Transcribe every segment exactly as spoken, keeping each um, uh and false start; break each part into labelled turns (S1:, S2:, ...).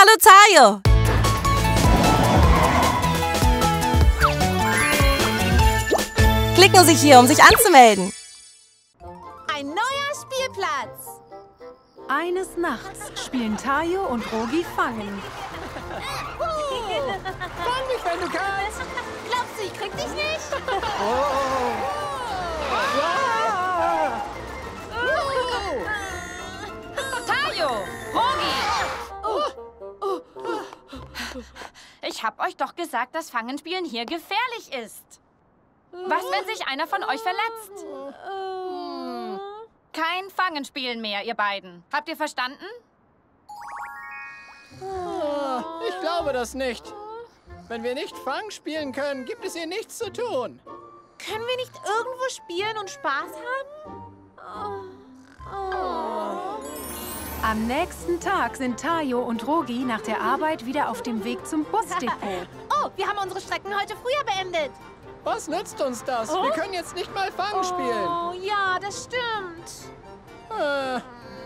S1: Hallo Tayo! Klicken Sie hier, um sich anzumelden.
S2: Ein neuer Spielplatz.
S3: Eines Nachts spielen Tayo und Rogi Fangen.
S4: Fang mich, wenn du kannst!
S2: Glaubst du, ich krieg dich nicht?
S4: Oh.
S5: Tayo! Rogi! Ich hab euch doch gesagt, dass Fangenspielen hier gefährlich ist. Was, wenn sich einer von euch verletzt? Kein Fangenspielen mehr, ihr beiden. Habt ihr verstanden?
S4: Ich glaube das nicht. Wenn wir nicht Fang spielen können, gibt es hier nichts zu tun.
S2: Können wir nicht irgendwo spielen und Spaß haben? Oh. Oh.
S3: Am nächsten Tag sind Tayo und Rogi nach der Arbeit wieder auf dem Weg zum Busdepot.
S2: Oh, wir haben unsere Strecken heute früher beendet.
S4: Was nützt uns das? Wir können jetzt nicht mal Fang spielen.
S2: Oh, ja, das stimmt.
S4: Äh.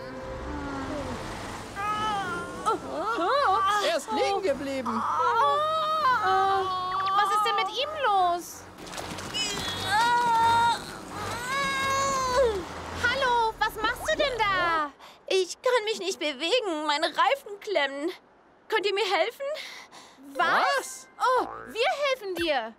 S2: Oh.
S4: Er ist liegen geblieben.
S2: Oh. Was ist denn mit ihm los? Hallo, was machst du denn da?
S6: Ich kann mich nicht bewegen. Meine Reifen klemmen. Könnt ihr mir helfen?
S2: Was? Oh, wir helfen dir.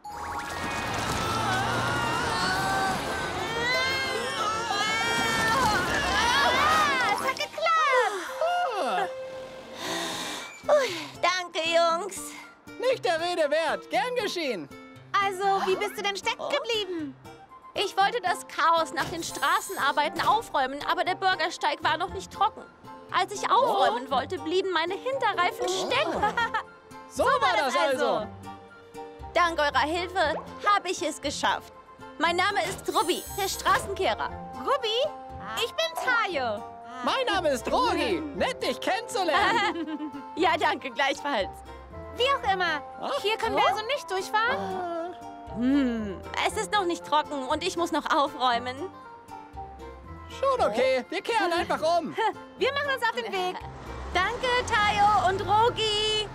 S2: Ah, es hat geklappt.
S6: Ui, danke, Jungs.
S4: Nicht der Rede wert. Gern geschehen.
S2: Also, wie bist du denn stecken geblieben?
S6: Ich wollte das Chaos nach den Straßenarbeiten aufräumen, aber der Bürgersteig war noch nicht trocken. Als ich aufräumen wollte, blieben meine Hinterreifen stecken.
S4: So war das also.
S6: Dank eurer Hilfe habe ich es geschafft. Mein Name ist Ruby, der Straßenkehrer.
S2: Ruby, ich bin Tayo.
S4: Mein Name ist Rogi. Nett, dich kennenzulernen.
S6: Ja, danke, gleichfalls.
S2: Wie auch immer. Hier können wir also nicht durchfahren?
S6: Hm, es ist noch nicht trocken und ich muss noch aufräumen.
S4: Schon okay. Wir kehren einfach um.
S2: Wir machen uns auf den Weg.
S6: Danke, Tayo und Rogi.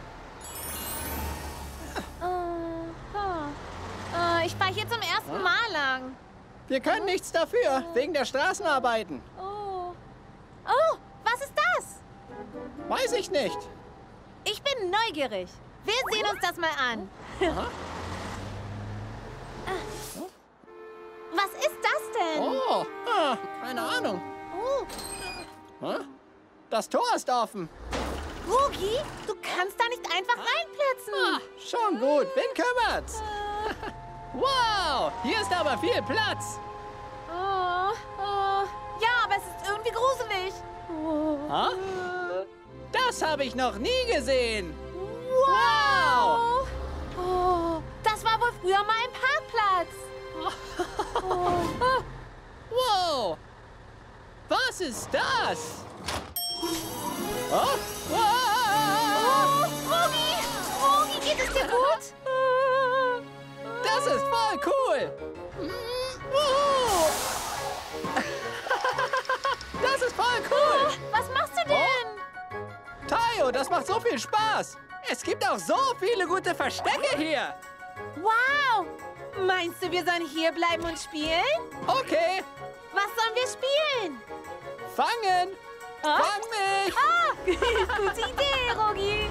S2: Uh, uh, uh, ich fahre hier zum ersten Mal lang.
S4: Wir können nichts dafür, wegen der Straßenarbeiten.
S2: Oh. Oh, was ist das?
S4: Weiß ich nicht.
S2: Ich bin neugierig. Wir sehen uns das mal an. Was ist das denn?
S4: Oh, ah, keine Ahnung.
S2: Oh.
S4: Hä? Das Tor ist offen.
S2: Rogi, du kannst da nicht einfach reinplatzen.
S4: Ah, schon gut. Wen kümmert's? Wow, hier ist aber viel Platz.
S2: Oh, oh. Ja, aber es ist irgendwie gruselig. Oh.
S4: Ha? Das habe ich noch nie gesehen.
S2: Wow. Oh, das war wohl früher mal ein Parkplatz. Oh.
S4: Wow. Was ist das? Oh.
S2: Oh, Rogi, Rogi, geht es dir gut?
S4: Das ist voll cool. Oh. Das ist voll cool.
S2: Was machst du denn?
S4: Tayo, das macht so viel Spaß. Es gibt auch so viele gute Verstecke hier.
S2: Wow. Meinst du, wir sollen hier bleiben und spielen?
S4: Okay.
S2: Was sollen wir spielen?
S4: Fangen.
S2: Ah?
S4: Fang mich.
S2: Ah, gute Idee, Rogi.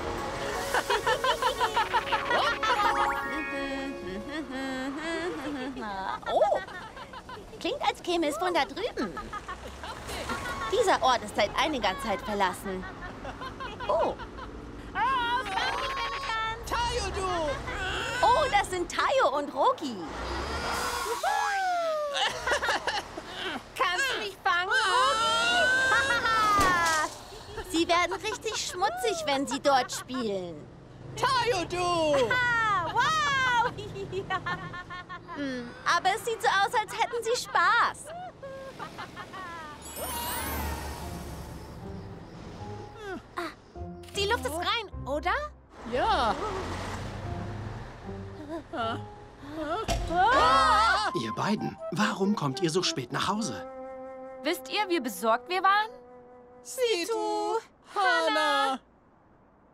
S6: Oh, klingt, als käme es von da drüben. Dieser Ort ist seit einiger Zeit verlassen. Oh,
S4: Tayo, du.
S6: oh, das sind Tayo und Rogi.
S2: Kannst du mich fangen, Rogi?
S6: Sie werden richtig schmutzig, wenn sie dort spielen.
S4: Tayo, du.
S2: Ah, wow.
S6: Hm, aber es sieht so aus, als hätten sie Spaß.
S2: Die Luft ist rein, oder?
S4: Ja.
S7: Ihr beiden, warum kommt ihr so spät nach Hause?
S5: Wisst ihr, wie besorgt wir waren?
S4: Sieh du, Hana.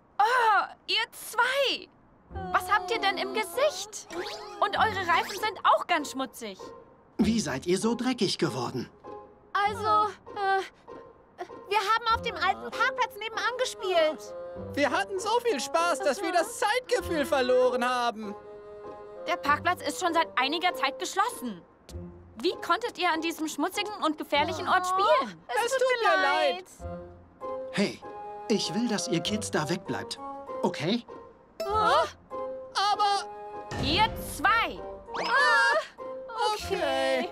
S5: denn im Gesicht? Und eure Reifen sind auch ganz schmutzig.
S7: Wie seid ihr so dreckig geworden?
S2: Also, äh, wir haben auf dem alten Parkplatz nebenan gespielt.
S4: Wir hatten so viel Spaß, dass wir das Zeitgefühl verloren haben.
S5: Der Parkplatz ist schon seit einiger Zeit geschlossen. Wie konntet ihr an diesem schmutzigen und gefährlichen Ort spielen?
S4: Es tut mir leid.
S7: Hey, ich will, dass ihr Kids da wegbleibt. Okay?
S4: Aber
S5: Ihr zwei!
S4: okay.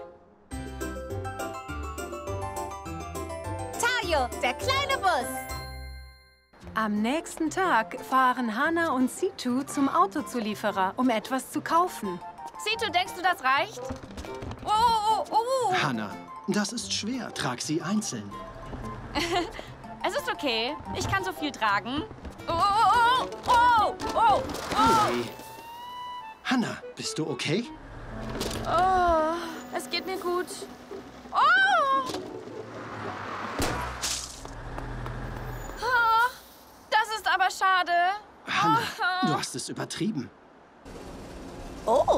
S2: Tayo, der kleine Bus.
S3: Am nächsten Tag fahren Hana und Situ zum Autozulieferer, um etwas zu kaufen.
S5: Situ, denkst du, das reicht? Oh, oh, oh, oh.
S7: Hana, das ist schwer. Trag sie einzeln.
S5: Es ist okay. Ich kann so viel tragen. Oh, oh, oh, oh, oh.
S7: Hey. Hana, bist du okay?
S5: Oh, es geht mir gut. Oh! Oh, das ist aber schade.
S7: Hana, du hast es übertrieben.
S1: Oh.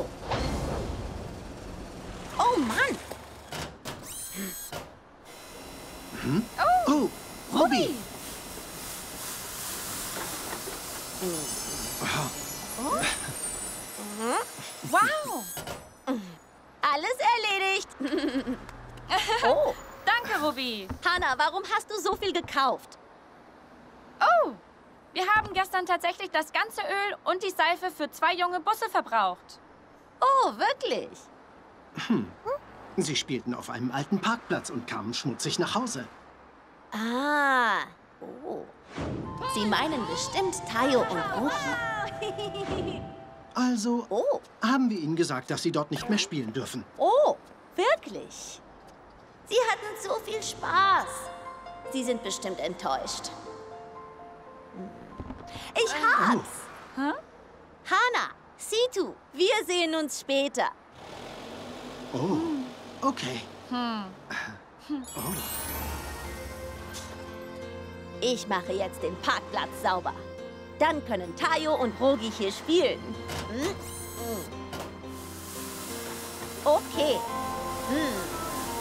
S1: Oh Mann.
S7: Oh, Robbie!
S5: Wow!
S6: Alles erledigt.
S1: Oh.
S5: Danke, Ruby.
S6: Hana, warum hast du so viel gekauft?
S5: Oh, wir haben gestern tatsächlich das ganze Öl und die Seife für zwei junge Busse verbraucht.
S6: Oh, wirklich?
S7: Sie spielten auf einem alten Parkplatz und kamen schmutzig nach Hause.
S6: Ah. Oh. Sie meinen bestimmt Tayo und Roki.
S7: Also
S6: Oh.
S7: haben wir ihnen gesagt, dass sie dort nicht mehr spielen dürfen.
S6: Oh, wirklich? Sie hatten so viel Spaß. Sie sind bestimmt enttäuscht. Hm. Ich hab's.
S5: Hä?
S6: Hana, Situ, wir sehen uns später.
S7: Oh, okay. Oh.
S6: Ich mache jetzt den Parkplatz sauber. Dann können Tayo und Rogi hier spielen. Hm? Hm. Okay. Hm.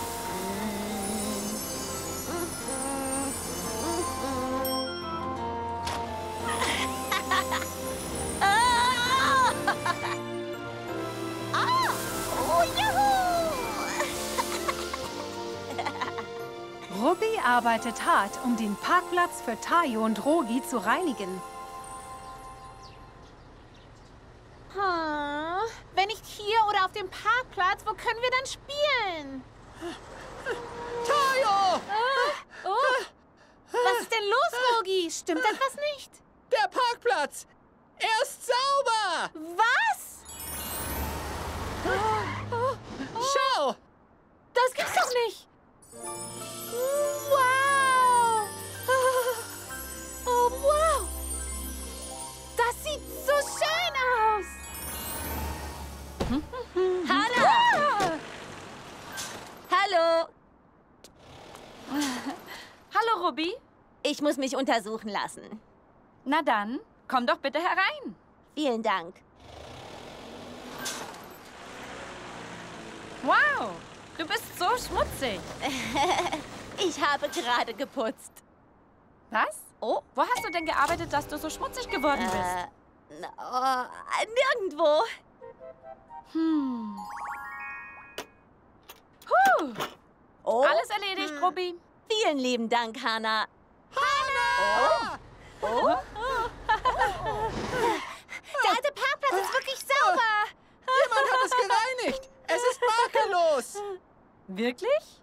S6: Ah! Ah! Oh, juhu!
S3: Ruby arbeitet hart, um den Parkplatz für Tayo und Rogi zu reinigen.
S2: Hm. Wenn nicht hier oder auf dem Parkplatz, wo können wir dann spielen?
S4: Tayo!
S2: Oh. Was ist denn los, Rogi? Stimmt etwas nicht?
S4: Der Parkplatz! Er ist sauber!
S2: Was?
S4: Schau!
S2: Das gibt's doch nicht! Wow! Oh, wow! Das sieht so schön aus!
S6: Hana! Hallo!
S5: Hallo, Ruby.
S6: Ich muss mich untersuchen lassen.
S5: Na dann, komm doch bitte herein.
S6: Vielen Dank.
S5: Wow, du bist so schmutzig.
S6: Ich habe gerade geputzt.
S5: Was?
S6: Oh.
S5: Wo hast du denn gearbeitet, dass du so schmutzig geworden bist?
S6: Äh, na, oh, nirgendwo.
S5: Hm. Puh,
S6: Oh.
S5: alles erledigt, Ruby.
S6: Vielen lieben Dank, Hana.
S4: Ah!
S6: Oh.
S2: Der alte Parkplatz ist wirklich sauber!
S4: Jemand hat es gereinigt! Es ist makellos!
S5: Wirklich?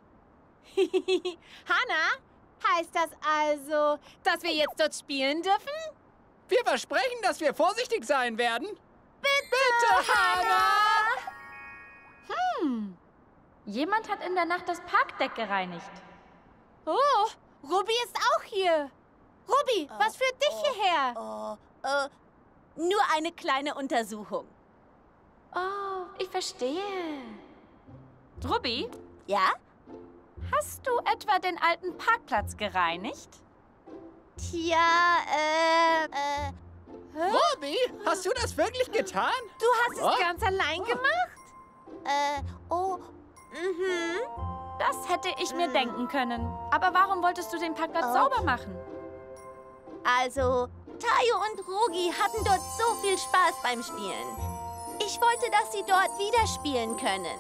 S2: Hana, heißt das also, dass wir jetzt dort spielen dürfen?
S4: Wir versprechen, dass wir vorsichtig sein werden. Bitte, Hana!
S5: Hm. Jemand hat in der Nacht das Parkdeck gereinigt.
S2: Oh, Ruby ist auch hier. Ruby, was führt dich hierher?
S6: Oh, äh, nur eine kleine Untersuchung.
S5: Oh, ich verstehe. Ruby,
S6: Ja?
S5: hast du etwa den alten Parkplatz gereinigt?
S6: Tja, äh, äh,
S4: Robbie? hast du das wirklich getan?
S2: Du hast es
S4: Oh.
S2: ganz allein gemacht?
S6: Äh, oh, mhm.
S5: Das hätte ich mir denken können. Aber warum wolltest du den Parkplatz
S6: Oh.
S5: sauber machen?
S6: Also, Tayo und Rogi hatten dort so viel Spaß beim Spielen. Ich wollte, dass sie dort wieder spielen können.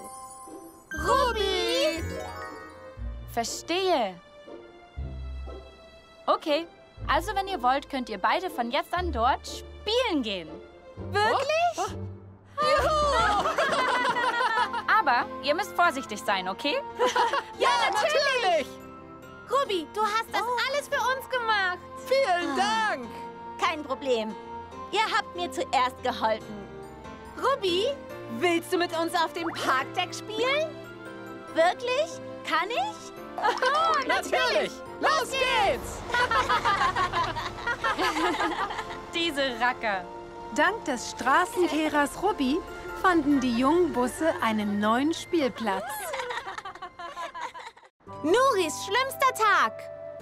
S2: Ruby!
S5: Verstehe. Okay, also wenn ihr wollt, könnt ihr beide von jetzt an dort spielen gehen.
S2: Wirklich?
S5: Aber ihr müsst vorsichtig sein, okay?
S2: Ja, natürlich!
S4: Natürlich!
S2: Ruby, du hast das alles für uns gemacht.
S4: Vielen Dank!
S6: Kein Problem. Ihr habt mir zuerst geholfen.
S2: Ruby, willst du mit uns auf dem Parkdeck spielen?
S6: Wirklich? Kann ich?
S4: Natürlich! Los geht's!
S5: Diese Racker.
S3: Dank des Straßenkehrers Ruby fanden die jungen Busse einen neuen Spielplatz.
S2: Nuris schlimmster Tag.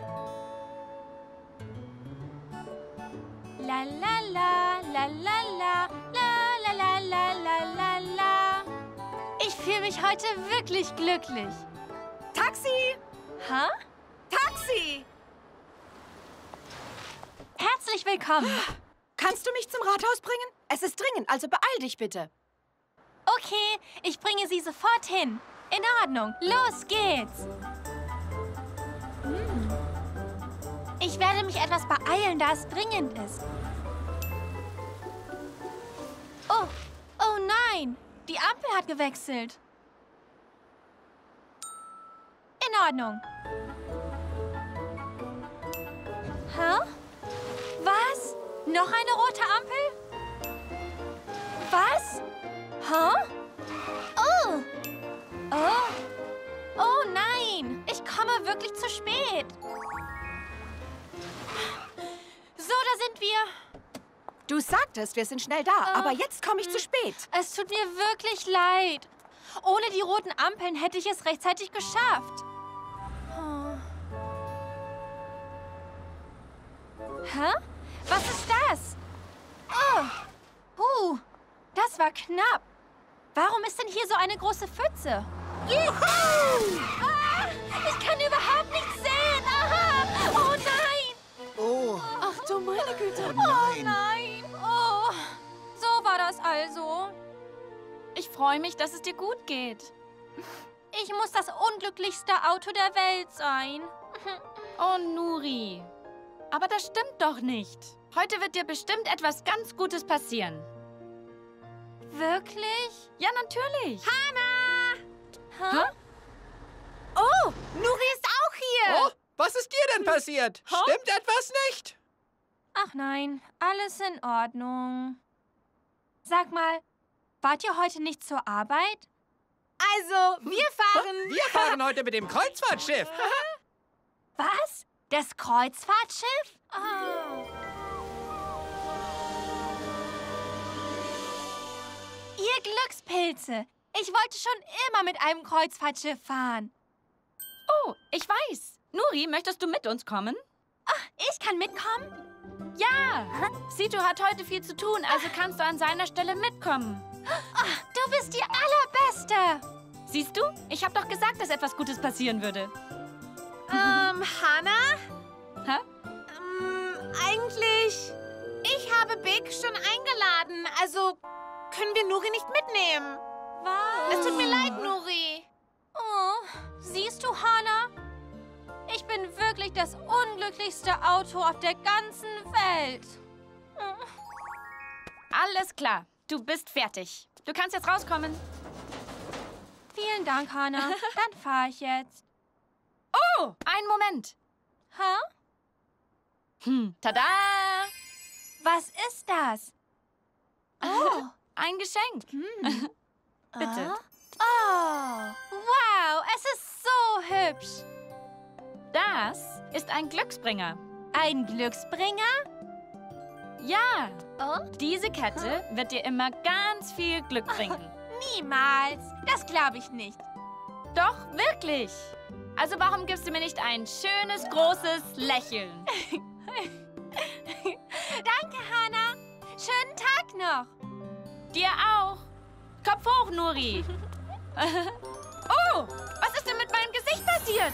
S6: La la la, la la la, la la la la la la la.
S2: Ich fühle mich heute wirklich glücklich. Taxi!
S6: Hä?
S2: Taxi!
S8: Herzlich willkommen. Kannst du mich zum Rathaus bringen? Es ist dringend, also beeil dich bitte.
S6: Okay, ich bringe sie sofort hin. In Ordnung, los geht's. Hm. Ich werde mich etwas beeilen, da es dringend ist. Oh, oh nein, die Ampel hat gewechselt. In Ordnung. Hä? Was? Noch eine rote Ampel? Was? Hä? Oh! Oh! Oh nein! Ich komme wirklich zu spät. So, da sind wir.
S8: Du sagtest, wir sind schnell da,
S6: Ah.
S8: aber jetzt komme ich zu spät.
S6: Es tut mir wirklich leid. Ohne die roten Ampeln hätte ich es rechtzeitig geschafft. Oh. Hä? Was ist das? Oh. Huh. Das war knapp. Warum ist denn hier so eine große Pfütze? Juhu! Ah, ich kann überhaupt nichts sehen. Aha! Oh nein!
S7: Oh,
S2: Ach du meine Güte.
S6: Oh nein! Oh, so war das also.
S5: Ich freue mich, dass es dir gut geht.
S6: Ich muss das unglücklichste Auto der Welt sein.
S5: Oh, Nuri. Aber das stimmt doch nicht. Heute wird dir bestimmt etwas ganz Gutes passieren.
S6: Wirklich?
S5: Ja, natürlich.
S6: Hä?
S2: Oh, Nuri ist auch hier.
S4: Oh, was ist dir denn passiert? Stimmt etwas nicht?
S6: Ach nein, alles in Ordnung. Sag mal, wart ihr heute nicht zur Arbeit?
S2: Also, wir fahren.
S4: Wir fahren heute mit dem Kreuzfahrtschiff.
S6: Was? Das Kreuzfahrtschiff? Oh. Ihr Glückspilze! Ich wollte schon immer mit einem Kreuzfahrtschiff fahren.
S5: Oh, ich weiß. Nuri, möchtest du mit uns kommen?
S6: Ich kann mitkommen?
S5: Ja. Situ hat heute viel zu tun, also kannst du an seiner Stelle mitkommen.
S6: Du bist die Allerbeste!
S5: Siehst du? Ich habe doch gesagt, dass etwas Gutes passieren würde.
S2: Ähm, Hannah?
S5: Hä?
S2: Ähm, eigentlich... Ich habe Big schon eingeladen, also können wir Nuri nicht mitnehmen.
S6: Was?
S2: Es tut mir leid, Nuri.
S6: Oh, siehst du, Hannah? Ich bin wirklich das unglücklichste Auto auf der ganzen Welt.
S5: Alles klar. Du bist fertig. Du kannst jetzt rauskommen.
S6: Vielen Dank, Hannah. Dann fahre ich jetzt.
S5: Oh, einen Moment.
S6: Hä?
S5: Hm, tada!
S6: Was ist das? Oh.
S5: Ein Geschenk. Bitte.
S6: Oh, wow, es ist so hübsch.
S5: Das ist ein Glücksbringer.
S6: Ein Glücksbringer?
S5: Ja,
S6: Oh?
S5: diese Kette wird dir immer ganz viel Glück bringen.
S6: Niemals. Das glaube ich nicht.
S5: Doch, wirklich. Also warum gibst du mir nicht ein schönes, großes Lächeln?
S6: Danke, Hannah. Schönen Tag Tag noch.
S5: Dir auch. Kopf hoch, Nuri. Oh, was ist denn mit meinem Gesicht passiert?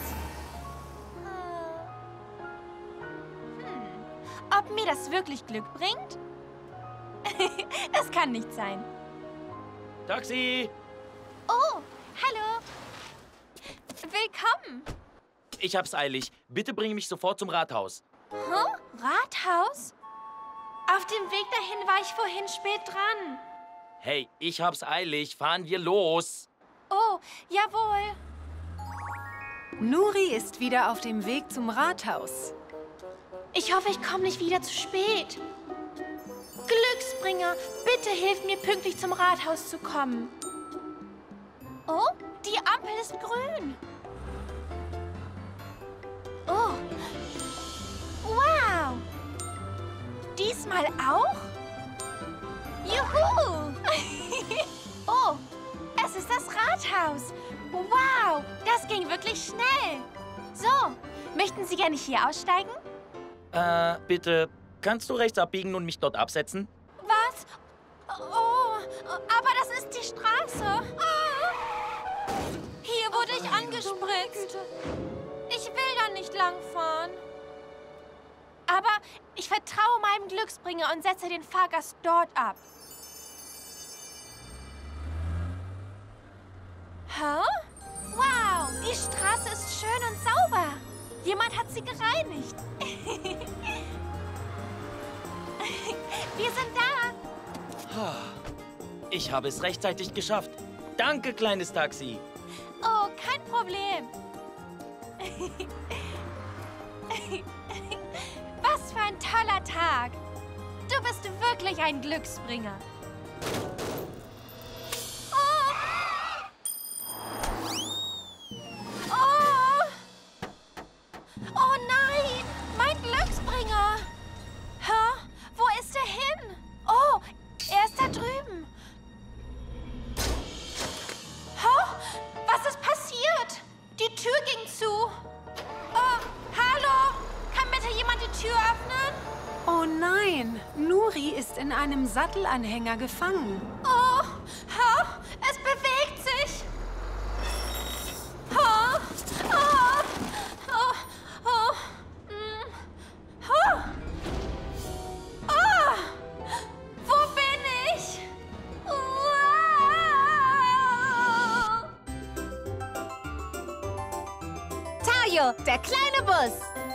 S6: Hm. Ob mir das wirklich Glück bringt? Das kann nicht sein.
S9: Taxi!
S6: Oh, hallo. Willkommen.
S9: Ich hab's eilig. Bitte bring mich sofort zum Rathaus.
S6: Huh? Rathaus? Auf dem Weg dahin war ich vorhin spät dran.
S9: Hey, ich hab's eilig. Fahren wir los.
S6: Oh, jawohl.
S3: Nuri ist wieder auf dem Weg zum Rathaus.
S6: Ich hoffe, ich komme nicht wieder zu spät. Glücksbringer, bitte hilf mir, pünktlich zum Rathaus zu kommen. Oh, die Ampel ist grün. Oh. Wow. Diesmal auch? Juhu. Oh, es ist das Rathaus. Wow, das ging wirklich schnell. So, möchten Sie gerne hier aussteigen?
S9: Äh, bitte, kannst du rechts abbiegen und mich dort absetzen?
S6: Was? Oh, aber das ist die Straße. Ah. Hier wurde ich angespritzt. Ich will da nicht langfahren. Aber ich vertraue meinem Glücksbringer und setze den Fahrgast dort ab. Hä? Wow, die Straße ist schön und sauber. Jemand hat sie gereinigt. Wir sind da.
S9: Ich habe es rechtzeitig geschafft. Danke, kleines Taxi.
S6: Oh, kein Problem. Was für ein toller Tag. Du bist wirklich ein Glücksbringer. Oh! Oh! Oh nein! Mein Glücksbringer! Hä? Wo ist er hin? Oh, er ist da drüben. Hä? Was ist passiert? Die Tür ging zu. Oh, hallo? Kann bitte jemand die Tür öffnen?
S3: Oh nein, Nuri ist in einem Sattelanhänger gefangen.
S6: Oh, hä? Es bewegt sich. Oh, oh, oh, oh, mm, oh. Oh, wo bin ich? Wow.
S2: Tayo, der kleine Bus.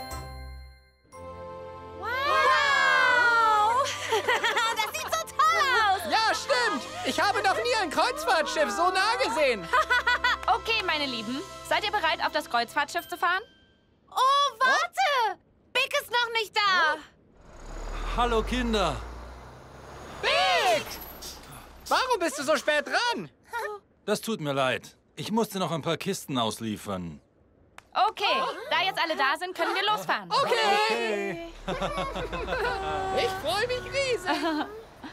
S6: Wow!
S2: Das sieht so toll aus.
S4: Ja, stimmt. Ich habe noch nie ein Kreuzfahrtschiff so nah gesehen.
S5: Okay, meine Lieben. Seid ihr bereit, auf das Kreuzfahrtschiff zu fahren?
S2: Oh, warte. Big ist noch nicht da.
S10: Hallo, Kinder.
S4: Big! Warum bist du so spät dran?
S10: Das tut mir leid. Ich musste noch ein paar Kisten ausliefern.
S5: Okay, da jetzt alle da sind, können wir losfahren.
S4: Okay. Ich freue mich riesig.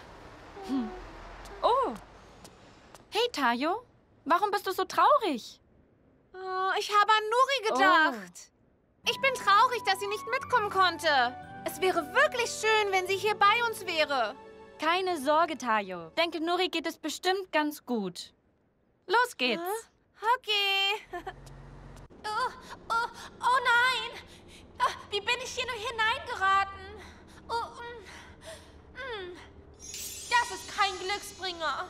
S5: Oh. Hey, Tayo. Warum bist du so traurig?
S2: Oh, ich habe an Nuri gedacht. Ich bin traurig, dass sie nicht mitkommen konnte. Es wäre wirklich schön, wenn sie hier bei uns wäre.
S5: Keine Sorge, Tayo. Denke, Nuri geht es bestimmt ganz gut. Los geht's.
S2: Okay.
S6: Oh, oh, oh nein! Ah, wie bin ich hier nur hineingeraten? Oh, mm, mm. Das ist kein Glücksbringer.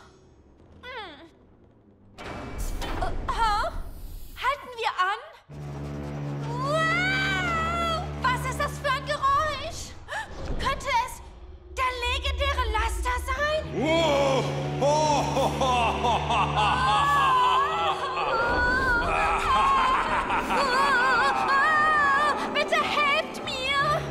S6: Mm. Oh, hä? Halten wir an? Wow! Was ist das für ein Geräusch? Könnte es der legendäre Laster sein? Bitte helft mir!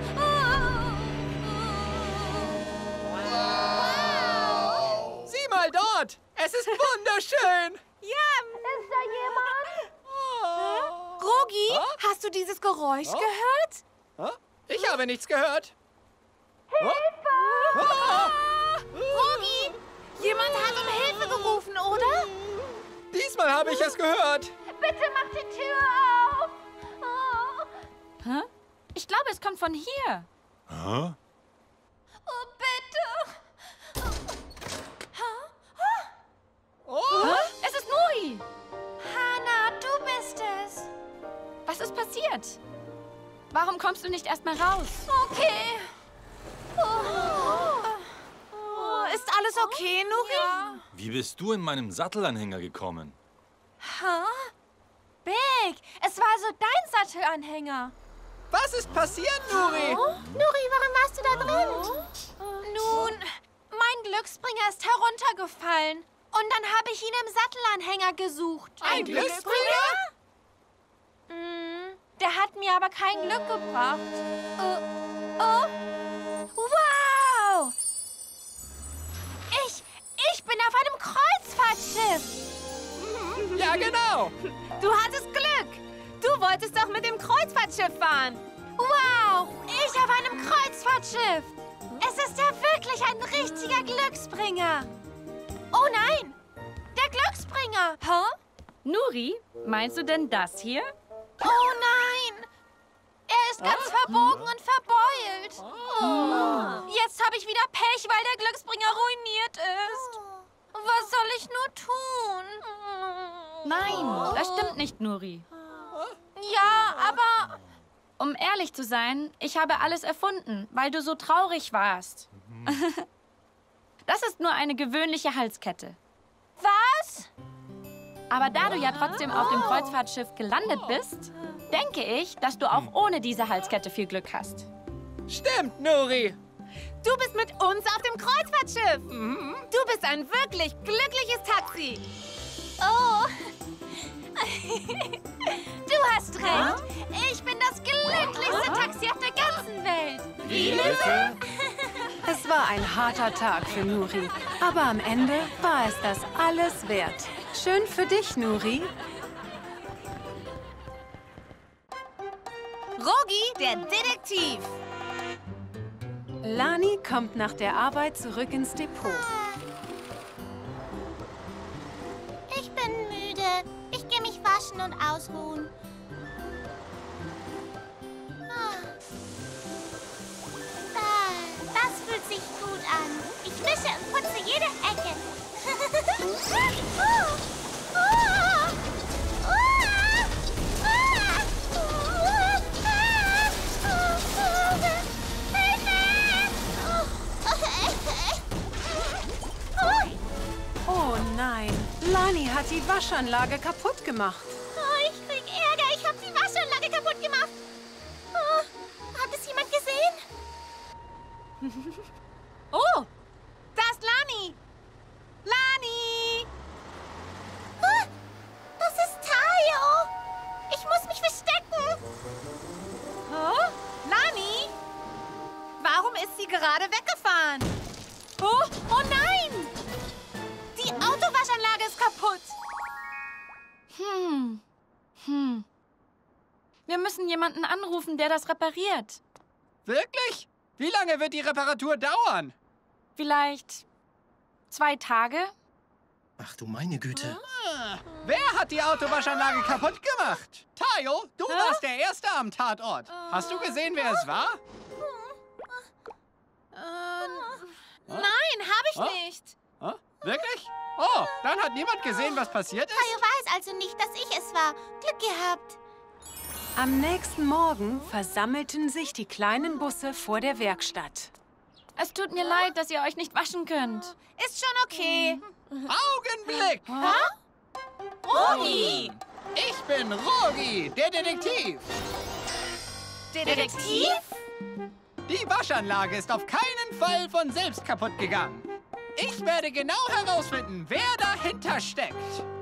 S4: Sieh mal dort. Es ist wunderschön.
S2: Ja.
S6: Ist da jemand?
S4: Oh.
S2: Rogi,
S4: Huh?
S2: hast du dieses Geräusch
S4: Oh.
S2: gehört?
S4: Huh? Ich habe nichts gehört.
S6: Hilfe!
S2: Rogi, jemand hat um Hilfe gerufen, oder?
S4: Diesmal habe ich es gehört.
S6: Bitte mach die Tür auf! Oh,
S5: Hä? Ich glaube, es kommt von hier.
S10: Hä?
S6: oh bitte!
S5: kommst du nicht erstmal raus?
S6: Okay.
S2: Oh, ist alles okay, Nuri?
S10: Wie bist du in meinem Sattelanhänger gekommen?
S6: Huh? Big, es war also dein Sattelanhänger.
S4: Was ist passiert, Nuri?
S6: Oh? Nuri, warum warst du da drin? Nun, mein Glücksbringer ist heruntergefallen. Und dann habe ich ihn im Sattelanhänger gesucht.
S4: Ein Glücksbringer?
S6: Mm, der hat mir aber kein Glück gebracht. Oh, oh. Wow! Ich, ich bin auf einem Kreuzfahrtschiff.
S4: Ja, genau.
S2: Du hattest Glück. Du wolltest doch mit dem Kreuzfahrtschiff fahren.
S6: Wow, ich auf einem Kreuzfahrtschiff. Es ist ja wirklich ein richtiger Glücksbringer. Oh nein, der Glücksbringer. Hä?
S5: Nuri, meinst du denn das hier?
S6: Oh nein, er ist ganz verbogen und verbeult. Oh. Jetzt habe ich wieder Pech, weil der Glücksbringer ruiniert ist. Was soll ich nur tun?
S5: Nein, das stimmt nicht, Nuri.
S6: Ja, aber...
S5: Um ehrlich zu sein, ich habe alles erfunden, weil du so traurig warst. Das ist nur eine gewöhnliche Halskette.
S6: Was?
S5: Aber da du ja trotzdem auf dem Kreuzfahrtschiff gelandet bist, denke ich, dass du auch ohne diese Halskette viel Glück hast.
S4: Stimmt, Nuri.
S2: Du bist mit uns auf dem Kreuzfahrtschiff. Du bist ein wirklich glückliches Taxi.
S6: Oh. Du hast recht. Ich bin das glücklichste Taxi auf der ganzen Welt.
S4: Wie bitte?
S3: Es war ein harter Tag für Nuri, aber am Ende war es das alles wert. Schön für dich, Nuri.
S2: Rogi, der Detektiv.
S3: Lani kommt nach der Arbeit zurück ins Depot.
S11: Ich bin müde. Ich gehe mich waschen und ausruhen. Das fühlt sich gut an. Ich wische und putze jede Ecke.
S3: Oh nein, Lani hat die Waschanlage kaputt gemacht.
S11: Oh, ich krieg Ärger. Ich habe die Waschanlage kaputt gemacht. Oh, hat es jemand gesehen?
S2: Oh, da ist Lani. Lani!
S11: Ah, das ist Tayo. Ich muss mich verstecken.
S2: Oh, Lani? Warum ist sie gerade weggefahren? Oh, oh nein! Die Autowaschanlage ist kaputt.
S5: Hm. Hm. Wir müssen jemanden anrufen, der das repariert.
S4: Wirklich? Wie lange wird die Reparatur dauern?
S5: Vielleicht zwei Tage?
S7: Ach du meine Güte.
S4: Ah, wer hat die Autowaschanlage kaputt gemacht? Tayo, du
S2: Hä?
S4: warst der Erste am Tatort. Hast du gesehen, wer es war?
S2: Äh, nein, habe ich
S4: Hä?
S2: nicht.
S4: Hä? Wirklich? Oh, dann hat niemand gesehen, was passiert ist?
S11: Tayo weiß also nicht, dass ich es war. Glück gehabt.
S3: Am nächsten Morgen versammelten sich die kleinen Busse vor der Werkstatt.
S5: Es tut mir leid, dass ihr euch nicht waschen könnt.
S2: Ist schon okay.
S4: Augenblick!
S2: Rogi!
S4: Ich bin Rogi, der Detektiv.
S2: Detektiv?
S4: Die Waschanlage ist auf keinen Fall von selbst kaputt gegangen. Ich werde genau herausfinden, wer dahinter steckt.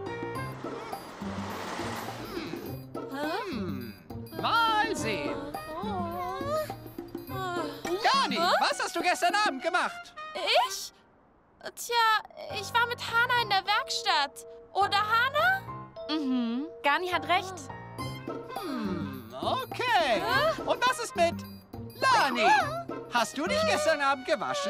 S4: Hm. Hm. Mal sehen. Dani, was hast du gestern Abend gemacht?
S6: Ich? Tja, ich war mit Hana in der Werkstatt. Oder Hana?
S5: Mhm, Gani hat recht.
S4: Hm, okay. Und was ist mit Lani? Hast du dich gestern Abend gewaschen?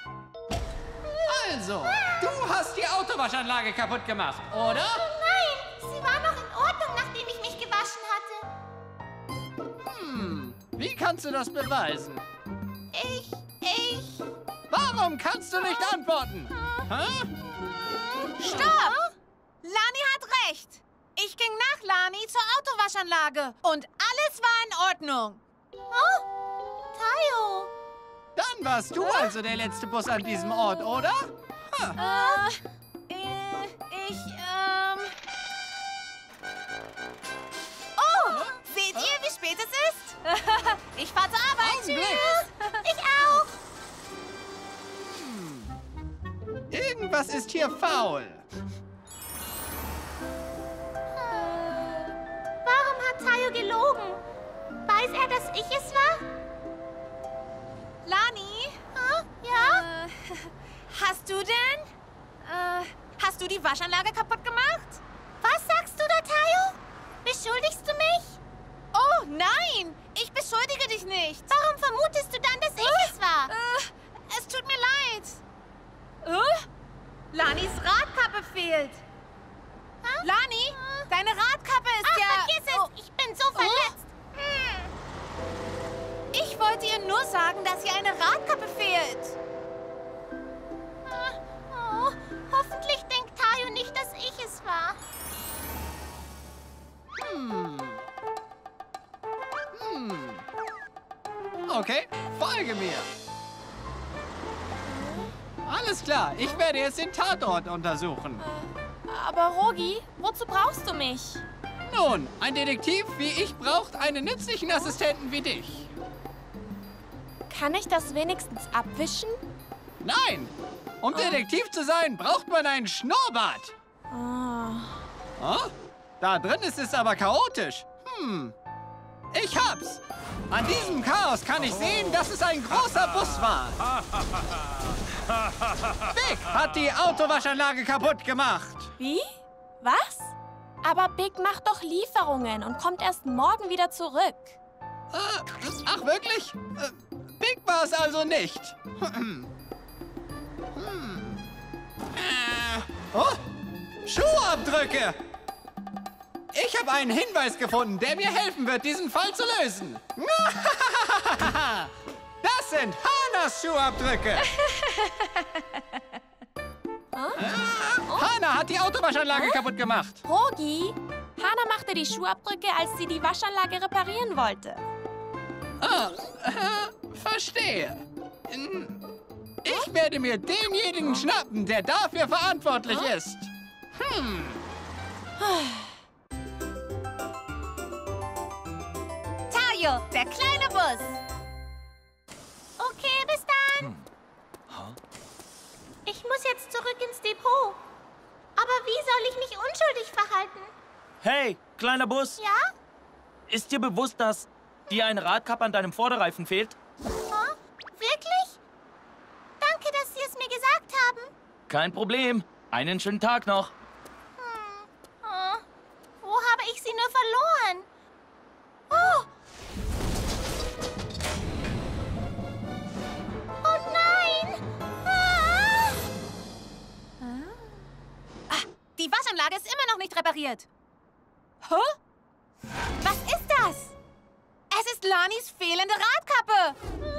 S4: Also, du hast die Autowaschanlage kaputt gemacht, oder?
S11: Nein, sie war noch in Ordnung, nachdem ich mich gewaschen hatte.
S4: Hm, wie kannst du das beweisen?
S11: Ich, ich...
S4: Warum kannst du nicht antworten? Hä?
S2: Stopp! Lani hat recht. Ich ging nach Lani zur Autowaschanlage und alles war in Ordnung.
S11: Oh, Tayo.
S4: Dann warst du also der letzte Bus an diesem Ort, oder? Ha.
S2: Äh, äh, ich, ähm... Oh, seht ihr, wie spät es ist? Ich fahr zur Arbeit.
S4: Augenblick.
S11: Ich auch.
S4: Hm. Irgendwas ist hier faul.
S11: Warum hat Tayo gelogen? Weiß er, dass ich es war?
S2: Lani?
S11: Huh? Ja?
S2: Äh, hast du denn? Äh, hast du die Waschanlage kaputt gemacht?
S11: Was sagst du da, Tayo? Beschuldigst du mich?
S2: Oh, nein! Ich beschuldige dich nicht.
S11: Warum vermutest du dann, dass ich es war?
S2: Äh, es tut mir leid. Äh? Lanis Radkappe fehlt.
S11: Huh?
S2: Lani,
S11: Huh?
S2: deine Radkappe ist
S11: Ach,
S2: ja...
S11: vergiss es!
S2: Oh.
S11: Ich bin so verletzt. Hm.
S2: Ich wollte ihr nur sagen, dass ihr eine Radkappe fehlt.
S11: Oh, hoffentlich denkt Tayo nicht, dass ich es war.
S4: Hm. Hm. Okay, folge mir. Alles klar, ich werde jetzt den Tatort untersuchen.
S5: Aber Rogi, wozu brauchst du mich?
S4: Nun, ein Detektiv wie ich braucht einen nützlichen Assistenten wie dich.
S5: Kann ich das wenigstens abwischen?
S4: Nein, um Detektiv zu sein, braucht man einen Schnurrbart.
S5: Oh.
S4: Oh, da drin ist es aber chaotisch. Hm, ich hab's. An diesem Chaos kann ich sehen, dass es ein großer Bus war. Big hat die Autowaschanlage kaputt gemacht.
S5: Wie? Was? Aber Big macht doch Lieferungen und kommt erst morgen wieder zurück.
S4: Äh, ach, wirklich? Äh, Big war es also nicht. Hm. Hm. Äh, oh, Schuhabdrücke. Ich habe einen Hinweis gefunden, der mir helfen wird, diesen Fall zu lösen. Das sind Hanas Schuhabdrücke. äh, Hana hat die Autowaschanlage kaputt gemacht.
S5: Rogi, Hana machte die Schuhabdrücke, als sie die Waschanlage reparieren wollte.
S4: Ah, äh, verstehe. Ich werde mir denjenigen schnappen, der dafür verantwortlich ist. Hm.
S2: Tayo, der kleine Bus.
S11: Okay, bis dann. Ich muss jetzt zurück ins Depot. Aber wie soll ich mich unschuldig verhalten?
S9: Hey, kleiner Bus.
S11: Ja?
S9: Ist dir bewusst, dass dir ein Radkappe an deinem Vorderreifen fehlt?
S11: Huh? Wirklich? Danke, dass Sie es mir gesagt haben.
S9: Kein Problem. Einen schönen Tag noch.
S11: Hm. Oh. Wo habe ich sie nur verloren? Oh! Oh nein! Ah!
S2: Ah, die Waschanlage ist immer noch nicht repariert. Hä? Was ist das? Es ist Lanis fehlende Radkappe.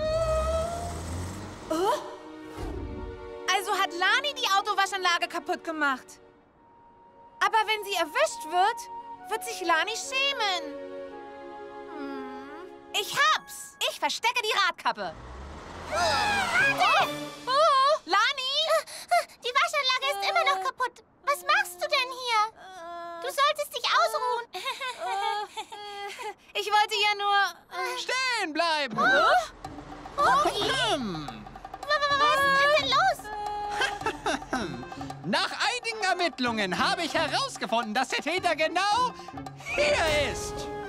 S2: Oh? Also hat Lani die Autowaschanlage kaputt gemacht. Aber wenn sie erwischt wird, wird sich Lani schämen. Hm. Ich hab's. Ich verstecke die Radkappe.
S11: Warte!
S2: Oh, Lani?
S11: Die Waschanlage ist immer noch kaputt. Was machst du denn hier? Du solltest dich ausruhen.
S2: Ich wollte ja nur...
S4: Stehen bleiben!
S11: Rogi!
S4: Hm.
S11: Was ist denn los?
S4: Nach einigen Ermittlungen habe ich herausgefunden, dass der Täter genau hier ist.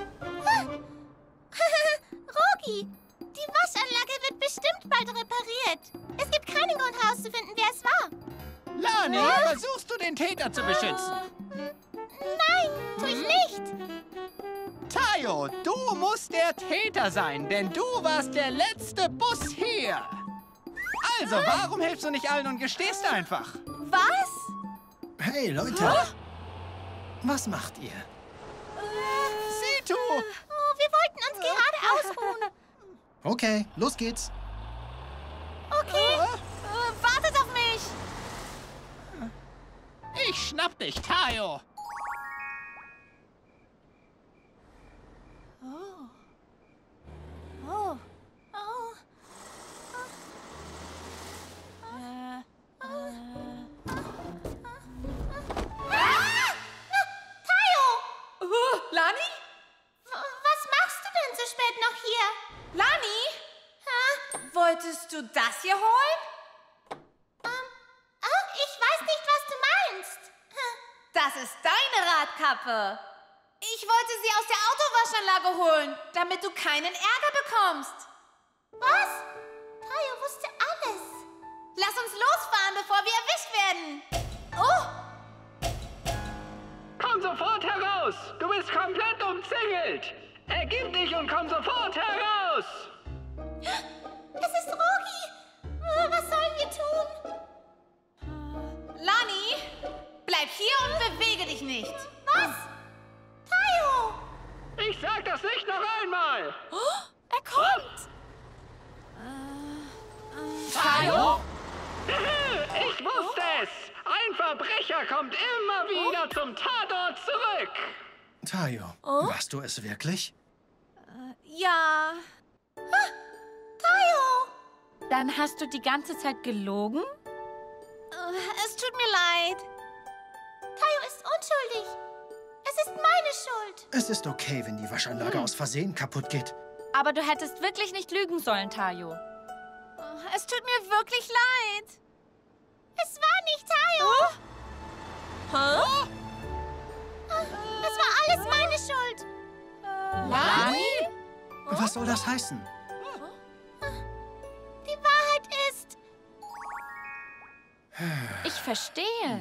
S11: Rogi, die Waschanlage wird bestimmt bald repariert. Es gibt keinen Grund herauszufinden, wer es war.
S4: Lani, versuchst du den Täter zu beschützen?
S11: Nein, tue ich nicht.
S4: Tayo, du musst der Täter sein, denn du warst der letzte Bus hier. Also, warum hilfst du nicht allen und gestehst einfach?
S2: Was?
S7: Hey, Leute. Was macht ihr?
S4: Sieh du!
S11: Oh, wir wollten uns gerade ausruhen.
S7: Okay, los geht's.
S11: Okay.
S2: Äh, wartet auf mich!
S4: Ich schnapp dich, Tayo.
S2: du das hier holen?
S11: Ähm, oh, ich weiß nicht, was du meinst.
S2: Das ist deine Radkappe. Ich wollte sie aus der Autowaschanlage holen, damit du keinen Ärger bekommst.
S11: Was? Tayo wusste alles.
S2: Lass uns losfahren, bevor wir erwischt werden. Oh!
S12: Komm sofort heraus! Du bist komplett umzingelt! Ergib dich und komm sofort heraus!
S11: Es ist Rogi! Was sollen wir tun?
S2: Lani, bleib hier und bewege dich nicht.
S11: Was? Tayo!
S12: Ich sag das nicht noch einmal!
S2: Oh, er kommt!
S12: Tayo? Ich wusste es! Ein Verbrecher kommt immer wieder zum Tatort zurück!
S7: Tayo, oh? Warst du es wirklich?
S2: Äh, ja.
S11: Ah, Tayo!
S5: Dann hast du die ganze Zeit gelogen?
S2: Uh, es tut mir leid.
S11: Tayo ist unschuldig. Es ist meine Schuld.
S7: Es ist okay, wenn die Waschanlage hm. aus Versehen kaputt geht.
S5: Aber du hättest wirklich nicht lügen sollen, Tayo.
S2: Uh, es tut mir wirklich leid.
S11: Es war nicht Tayo.
S2: Oh? Hä?
S11: Es war alles meine Schuld.
S2: Lani?
S7: Was soll das heißen?
S11: Die Wahrheit ist...
S5: Ich verstehe.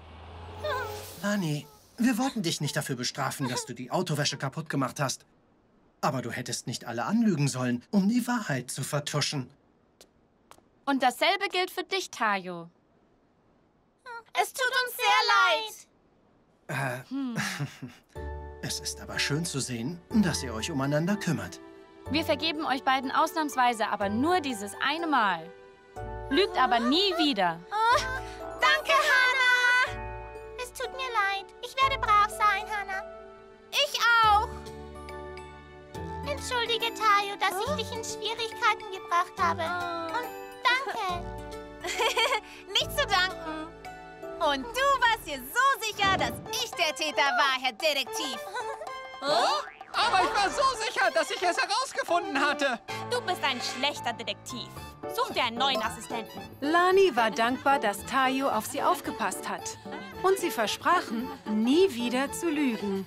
S7: Lani, wir wollten dich nicht dafür bestrafen, dass du die Autowäsche kaputt gemacht hast. Aber du hättest nicht alle anlügen sollen, um die Wahrheit zu vertuschen.
S5: Und dasselbe gilt für dich, Tayo.
S2: Es tut uns sehr leid.
S7: Äh, hm. Es ist aber schön zu sehen, dass ihr euch umeinander kümmert.
S5: Wir vergeben euch beiden ausnahmsweise, aber nur dieses eine Mal. Lügt aber nie wieder.
S11: Oh, danke, Hannah. Es tut mir leid. Ich werde brav sein, Hannah.
S2: Ich auch.
S11: Entschuldige, Tayo, dass ich dich in Schwierigkeiten gebracht habe. Und danke.
S2: Nicht zu danken. Und du warst dir so sicher, dass ich der Täter war, Herr Detektiv.
S4: Oh? Aber ich war so sicher, dass ich es herausgefunden hatte.
S6: Du bist ein schlechter Detektiv. Such dir einen neuen Assistenten.
S3: Lani war dankbar, dass Tayo auf sie aufgepasst hat. Und sie versprachen, nie wieder zu lügen.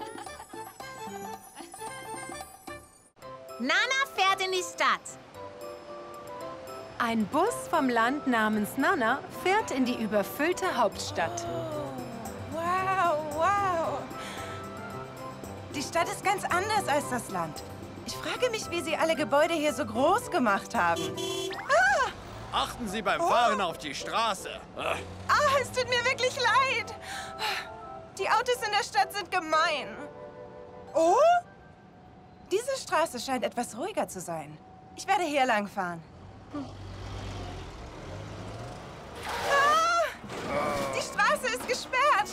S2: Nana fährt in die Stadt.
S3: Ein Bus vom Land namens Nana fährt in die überfüllte Hauptstadt.
S8: Wow, wow. Die Stadt ist ganz anders als das Land. Ich frage mich, wie sie alle Gebäude hier so groß gemacht haben.
S13: Ah! Achten Sie beim Fahren oh. auf die Straße.
S8: Ah, es tut mir wirklich leid. Die Autos in der Stadt sind gemein. Oh? Diese Straße scheint etwas ruhiger zu sein. Ich werde hier lang fahren. Hm. Ah! Die Straße ist gesperrt.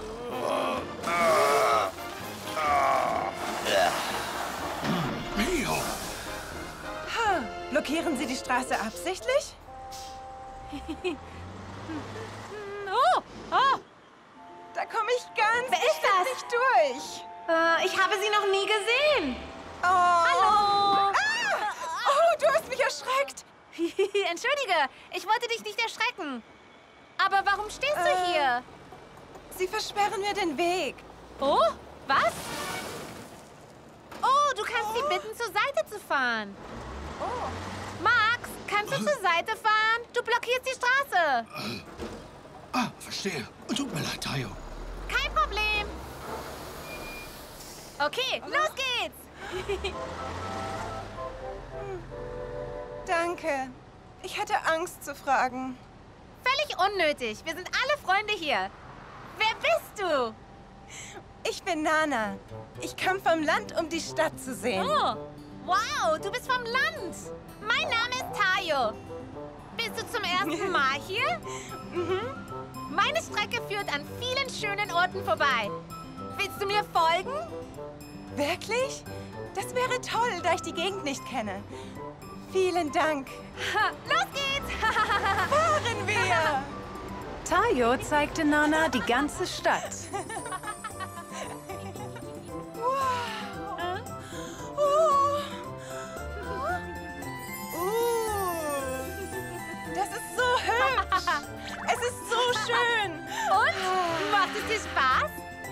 S8: Ha, blockieren Sie die Straße absichtlich?
S2: Oh, oh.
S8: Da komme ich ganz
S2: Wer ist das?
S8: nicht durch.
S2: Uh, ich habe sie noch nie gesehen.
S8: Oh.
S2: Hallo.
S8: Ah! Oh, du hast mich erschreckt.
S2: Entschuldige, ich wollte dich nicht erschrecken. Aber warum stehst du
S8: äh,
S2: hier?
S8: Sie versperren mir den Weg.
S2: Oh, was? Oh, du kannst oh. sie bitten, zur Seite zu fahren.
S8: Oh.
S2: Max, kannst du zur Seite fahren? Du blockierst die Straße.
S7: Äh. Ah, verstehe. Tut mir leid, Tayo.
S2: Kein Problem. Okay, los geht's.
S8: Danke. Ich hatte Angst zu fragen.
S2: Völlig unnötig. Wir sind alle Freunde hier. Wer bist du?
S8: Ich bin Nana. Ich kam vom Land, um die Stadt zu sehen.
S2: Oh, wow, du bist vom Land. Mein Name ist Tayo. Bist du zum ersten Mal hier?
S8: Mhm.
S2: Meine Strecke führt an vielen schönen Orten vorbei. Willst du mir folgen?
S8: Wirklich? Das wäre toll, da ich die Gegend nicht kenne. Vielen Dank.
S2: Ha, los geht's!
S8: Fahren wir!
S3: Tayo zeigte Nana die ganze Stadt.
S8: Wow! Oh. Oh. Es ist so schön.
S6: Und? Macht es dir Spaß?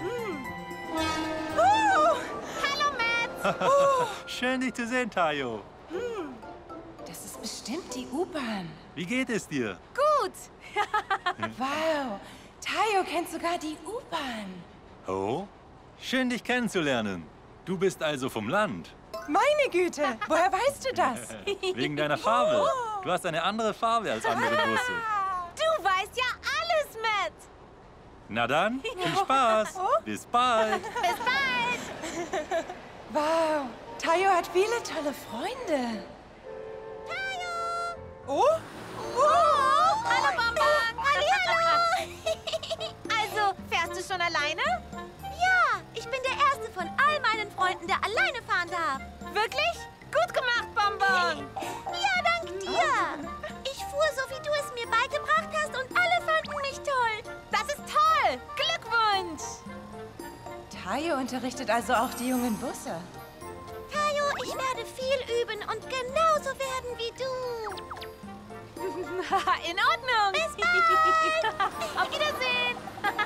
S8: Uh,
S6: Hallo, Matt.
S8: uh,
S14: Schön, dich zu sehen, Tayo.
S8: das ist bestimmt die U-Bahn.
S14: Wie geht es dir?
S6: Gut.
S8: Wow, Tayo kennt sogar die U-Bahn.
S14: Oh? Schön, dich kennenzulernen. Du bist also vom Land.
S8: Meine Güte, woher weißt du das?
S14: Wegen deiner Farbe. Du hast eine andere Farbe als andere Busse.
S6: Du weißt ja alles, Matt.
S14: Na dann, viel Spaß. Bis bald.
S6: Bis bald.
S8: Wow, Tayo hat viele tolle Freunde.
S6: Tayo.
S8: Oh?
S6: Oh, hallo, Bonbon. Hallihallo. Also, fährst du schon alleine?
S11: Ja, ich bin der Erste von all meinen Freunden, der alleine fahren darf.
S6: Wirklich? Gut gemacht, Bonbon.
S11: Ja, dank dir. Ich fuhr so, wie du es mir beigebracht hast und alle fanden mich toll.
S6: Das ist toll. Glückwunsch.
S8: Tayo unterrichtet also auch die jungen Busse.
S11: Tayo, ich werde viel üben und genauso werden wie du.
S6: In Ordnung.
S11: Bis bald.
S6: Auf Wiedersehen.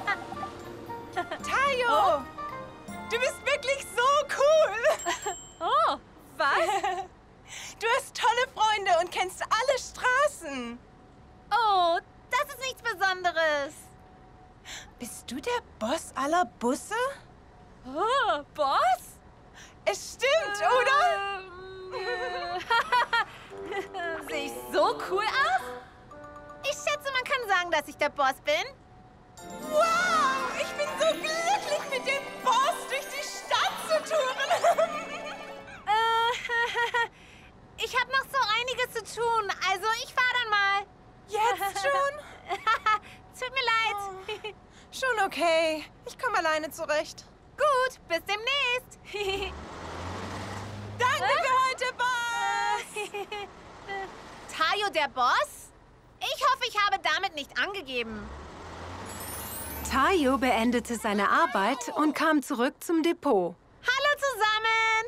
S8: Tayo, du bist wirklich so cool.
S6: Oh, was?
S8: Du hast tolle Freunde und kennst alle Straßen.
S6: Oh, das ist nichts Besonderes.
S8: Bist du der Boss aller Busse?
S6: Oh, Boss?
S8: Es stimmt, oder?
S6: Sehe ich so cool aus? Ich schätze, man kann sagen, dass ich der Boss bin.
S8: Wow, ich bin so glücklich, mit dem Boss durch die Stadt zu touren.
S6: äh, ich habe noch so einiges zu tun, also ich fahre dann mal.
S8: Jetzt schon?
S6: Tut mir leid.
S8: Oh, schon okay. Ich komme alleine zurecht.
S6: Gut, bis demnächst.
S8: Danke für heute, Boss.
S6: Tayo, der Boss? Ich hoffe, ich habe damit nicht angegeben.
S3: Tayo beendete seine Arbeit und kam zurück zum Depot.
S6: Hallo zusammen!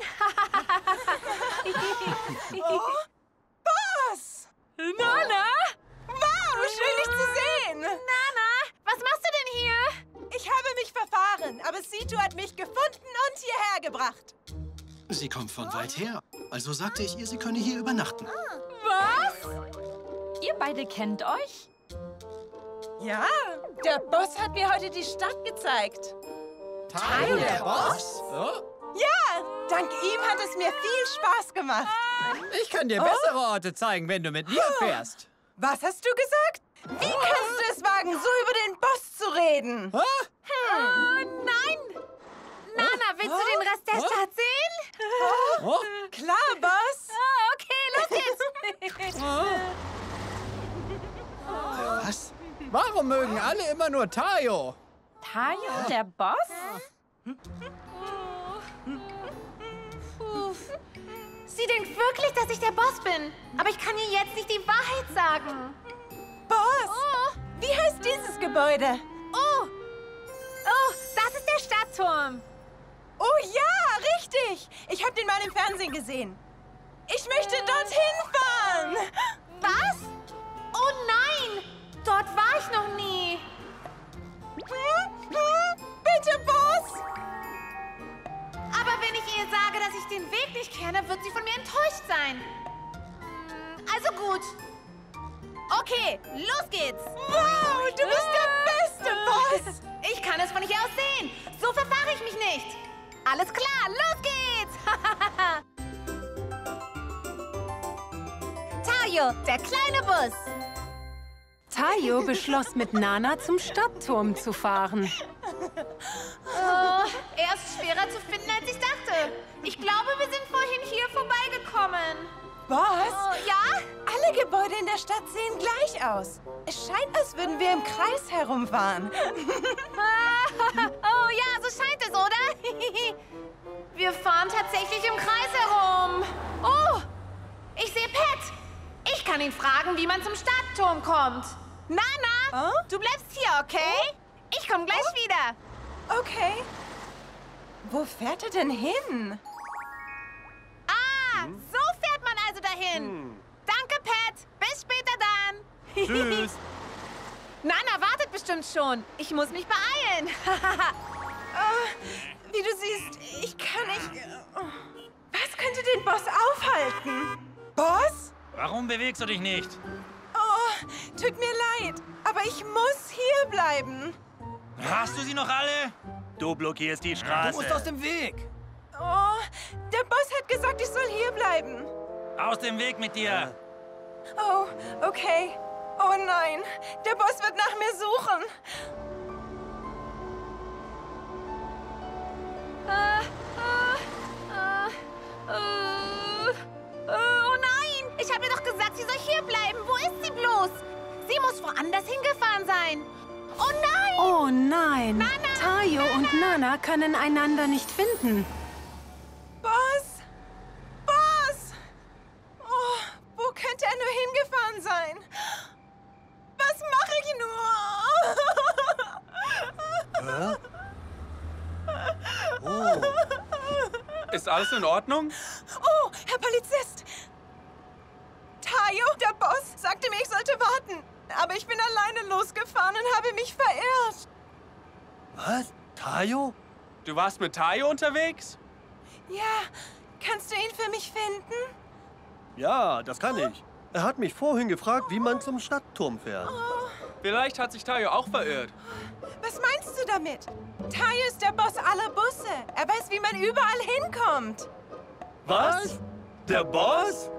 S8: Oh, Boss!
S6: Nana!
S8: Wow, schön dich zu sehen!
S6: Nana, was machst du denn hier?
S8: Ich habe mich verfahren, aber Situ hat mich gefunden und hierher gebracht.
S7: Sie kommt von weit her. Also sagte ich ihr, sie könne hier übernachten.
S5: Was? Ihr beide kennt euch?
S8: Ja, der Boss hat mir heute die Stadt gezeigt.
S4: Tayo, der Boss? Oh.
S8: Ja, dank ihm hat es mir viel Spaß gemacht.
S4: Ich kann dir bessere Orte zeigen, wenn du mit mir fährst.
S8: Was hast du gesagt? Wie kannst du es wagen, so über den Boss zu reden?
S4: Oh,
S6: oh nein! Nana, willst du den Rest der Stadt sehen?
S8: Oh. Klar, Boss.
S6: Oh, okay, los geht's.
S7: Was?
S4: Warum mögen alle immer nur Tayo?
S5: Tayo, der Boss?
S6: Puh. Sie denkt wirklich, dass ich der Boss bin. Aber ich kann ihr jetzt nicht die Wahrheit sagen.
S8: Boss,
S6: Oh,
S8: wie heißt dieses Gebäude?
S6: oh, oh, das ist der Stadtturm.
S8: Oh ja, richtig. Ich habe den mal im Fernsehen gesehen. Ich möchte dorthin fahren.
S6: Was? Oh nein, dort war ich noch nie.
S8: Bitte, Boss.
S6: Aber wenn ich ihr sage, dass ich den Weg nicht kenne, wird sie von mir enttäuscht sein. Also gut. Okay, los geht's.
S8: Wow, du bist der beste Boss.
S6: Ich kann es von hier aus sehen. So verfahre ich mich nicht. Alles klar, los geht's. Tayo, der kleine Bus.
S3: Tayo beschloss, mit Nana zum Stadtturm zu fahren.
S6: Oh, er ist schwerer zu finden, als ich dachte. Ich glaube, wir sind vorhin hier vorbeigekommen.
S8: Boss?
S6: Oh, ja?
S8: Alle Gebäude in der Stadt sehen gleich aus. Es scheint, als würden wir im Kreis herumfahren.
S6: Oh ja, so scheint es, oder? Wir fahren tatsächlich im Kreis herum. Oh, ich sehe Pat. Ich kann ihn fragen, wie man zum Stadtturm kommt. Nana,
S8: Oh?
S6: du bleibst hier, okay? Ich komme gleich wieder.
S8: Okay. Wo fährt er denn hin?
S6: Ah, so fährt man also dahin. Danke, Pat. Bis später dann.
S14: Tschüss.
S2: Nana wartet bestimmt schon. Ich muss mich beeilen.
S8: Oh, wie du siehst, ich kann nicht... Was könnte den Boss aufhalten? Boss?
S9: Warum bewegst du dich nicht?
S8: Oh, tut mir leid, aber ich muss hier bleiben.
S9: Hast du sie noch alle? Du blockierst die Straße.
S4: Du musst aus dem Weg.
S8: Oh, der Boss hat gesagt, ich soll hier bleiben.
S9: Aus dem Weg mit dir.
S8: Oh, okay. Oh nein, der Boss wird nach mir suchen.
S2: Äh, äh, äh, äh, oh nein! Ich habe ihr doch gesagt, sie soll hier bleiben. Wo ist sie bloß? Sie muss woanders hingefahren sein. Oh nein!
S3: Oh nein!
S2: Nana!
S3: Tayo
S2: Nana!
S3: und Nana können einander nicht finden.
S8: Boss! Boss! Oh, wo könnte er nur hingefahren sein? Was mache ich nur?
S13: Hä? Oh.
S4: Ist alles in Ordnung?
S8: Oh, Herr Polizist! Tayo, der Boss, sagte mir, ich sollte warten. Aber ich bin alleine losgefahren und habe mich verirrt.
S13: Was? Tayo?
S4: Du warst mit Tayo unterwegs?
S8: Ja, kannst du ihn für mich finden?
S13: Ja, das kann ich. Er hat mich vorhin gefragt, wie man zum Stadtturm fährt.
S4: Vielleicht hat sich Tayo auch verirrt.
S8: Was meinst du damit? Tayo ist der Boss aller Busse. Er weiß, wie man überall hinkommt.
S13: Was? Der Boss?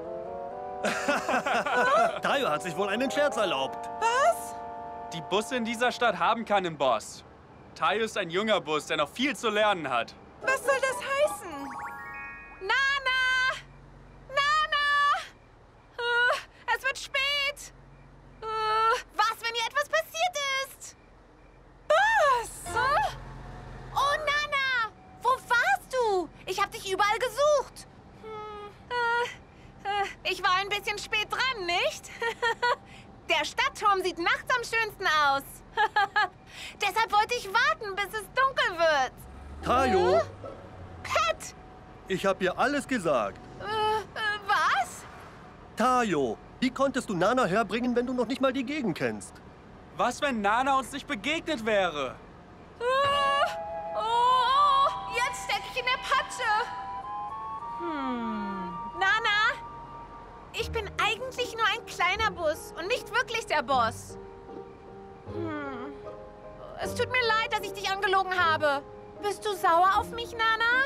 S13: Tayo hat sich wohl einen Scherz erlaubt.
S8: Was?
S4: Die Busse in dieser Stadt haben keinen Boss. Tayo ist ein junger Bus, der noch viel zu lernen hat.
S8: Was soll das heißen?
S2: Nana! Nana! Uh, es wird spät. Uh, was, wenn ihr etwas passiert ist?
S8: Was?
S2: Huh? Oh, Nana! Wo warst du? Ich habe dich überall gesucht. Hm. Uh, uh, ich war ein bisschen spät dran, nicht? Der Stadtturm sieht nachts am schönsten aus. Deshalb wollte ich warten, bis es dunkel wird.
S13: Tayo,
S2: Huh? Pat!
S13: ich habe ihr alles gesagt.
S2: Äh, äh, was?
S13: Tayo, wie konntest du Nana herbringen, wenn du noch nicht mal die Gegend kennst?
S4: Was, wenn Nana uns nicht begegnet wäre?
S2: Äh, oh, jetzt stecke ich in der Patsche.
S8: Hm.
S2: Nana, ich bin eigentlich nur ein kleiner Bus und nicht wirklich der Boss. Hm. Es tut mir leid, dass ich dich angelogen habe. Bist du sauer auf mich, Nana?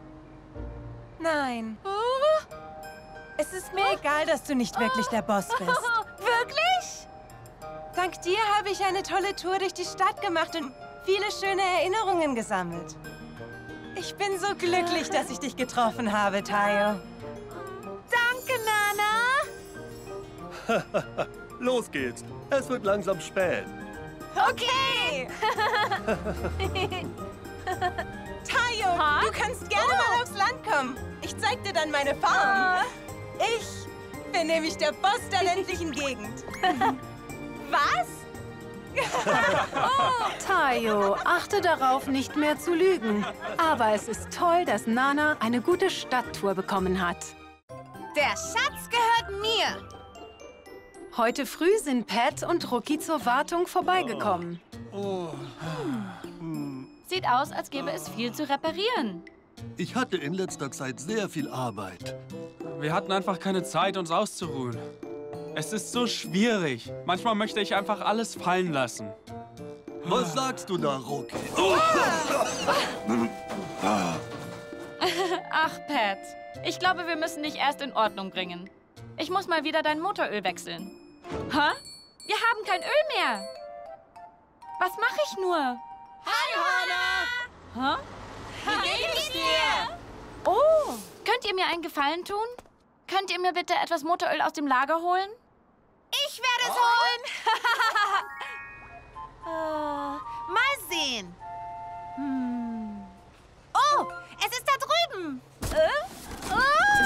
S8: Nein.
S2: Oh.
S8: Es ist mir egal, dass du nicht wirklich der Boss bist.
S2: Wirklich?
S8: Dank dir habe ich eine tolle Tour durch die Stadt gemacht und viele schöne Erinnerungen gesammelt. Ich bin so glücklich, dass ich dich getroffen habe, Tayo.
S2: Danke, Nana.
S13: Los geht's. Es wird langsam spät.
S2: Okay.
S8: Tayo,
S2: Ha?
S8: du kannst gerne mal aufs Land kommen. Ich zeig dir dann meine Farm. Ich bin nämlich der Boss der ländlichen Gegend.
S2: Was?
S3: Tayo, achte darauf, nicht mehr zu lügen. Aber es ist toll, dass Nana eine gute Stadttour bekommen hat.
S2: Der Schatz gehört mir.
S3: Heute früh sind Pat und Rookie zur Wartung vorbeigekommen.
S13: Oh.
S5: Sieht aus, als gäbe es viel zu reparieren.
S13: Ich hatte in letzter Zeit sehr viel Arbeit.
S4: Wir hatten einfach keine Zeit, uns auszuruhen. Es ist so schwierig. Manchmal möchte ich einfach alles fallen lassen.
S13: Was sagst du da, Rookie?
S5: Ach, Pat. Ich glaube, wir müssen dich erst in Ordnung bringen. Ich muss mal wieder dein Motoröl wechseln. Hä? Wir haben kein Öl mehr. Was mache ich nur?
S2: Hi, Hannah.
S5: Hä?
S2: Wie geht es dir?
S5: Oh, könnt ihr mir einen Gefallen tun? Könnt ihr mir bitte etwas Motoröl aus dem Lager holen?
S2: Ich werde es holen. uh, mal sehen. Hm. Oh, es ist da drüben. Äh? Oh.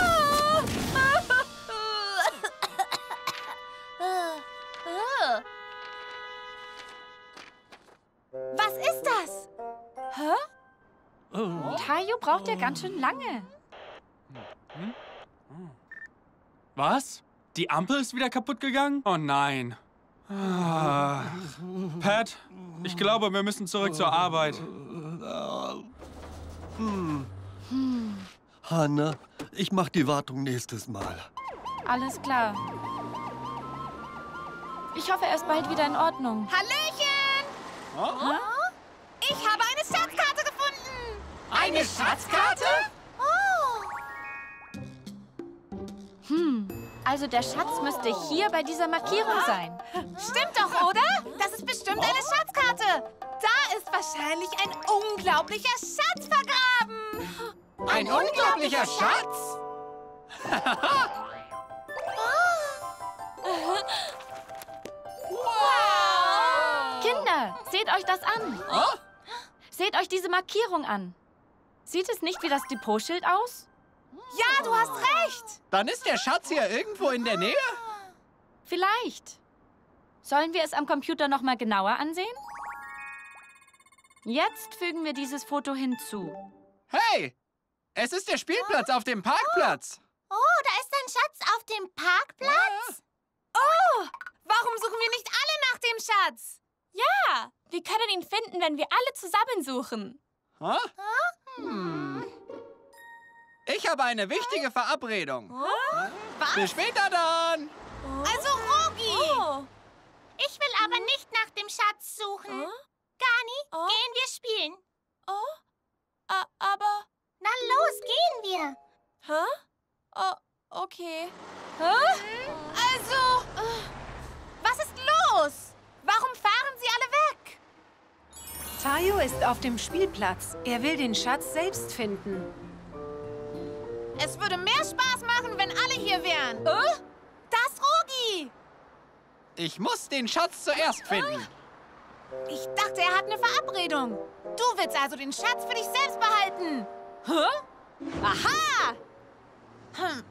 S2: Was ist das? Hä?
S5: Oh. Tayo braucht ja ganz schön lange.
S4: Hm? Was? Die Ampel ist wieder kaputt gegangen? Oh nein. Ah.
S15: Pat, ich glaube, wir müssen zurück zur Arbeit.
S13: Hm. Hannah, ich mach die Wartung nächstes Mal.
S5: Alles klar. Ich hoffe, er ist bald wieder in Ordnung.
S2: Hallöchen!
S15: Oh?
S2: Ich habe eine Schatzkarte gefunden.
S4: Eine Schatzkarte?
S2: Oh.
S5: Hm, also der Schatz müsste hier bei dieser Markierung sein.
S2: Stimmt doch, oder? Das ist bestimmt eine Schatzkarte. Da ist wahrscheinlich ein unglaublicher Schatz vergraben.
S4: Ein, ein unglaublicher Schatz?
S5: Wow! Kinder, seht euch das an.
S4: Oh?
S5: Seht euch diese Markierung an. Sieht es nicht wie das Depotschild aus?
S2: Ja, du hast recht.
S4: Dann ist der Schatz hier irgendwo in der Nähe?
S5: Vielleicht. Sollen wir es am Computer noch mal genauer ansehen? Jetzt fügen wir dieses Foto hinzu.
S4: Hey, es ist der Spielplatz auf dem Parkplatz.
S11: Oh, da ist ein Schatz auf dem Parkplatz.
S2: Oh, warum suchen wir nicht alle nach dem Schatz?
S6: Ja, wir können ihn finden, wenn wir alle zusammen suchen.
S4: Huh? Hm. Ich habe eine wichtige Verabredung.
S2: Was?
S4: Bis später dann.
S2: Also, Rogi.
S6: Oh.
S11: Ich will aber nicht nach dem Schatz suchen. Gani,
S6: Oh.
S11: gehen wir spielen.
S6: Oh, A aber...
S11: Na los, gehen wir.
S6: Hä? Oh, okay.
S2: Hä? Also, was ist los? Warum fahren sie alle weg?
S3: Tayo ist auf dem Spielplatz. Er will den Schatz selbst finden.
S2: Es würde mehr Spaß machen, wenn alle hier wären. Äh? Das Rogi.
S4: Ich muss den Schatz zuerst finden.
S2: Ich dachte, er hat eine Verabredung. Du willst also den Schatz für dich selbst behalten. Hä? Aha!
S6: Hm.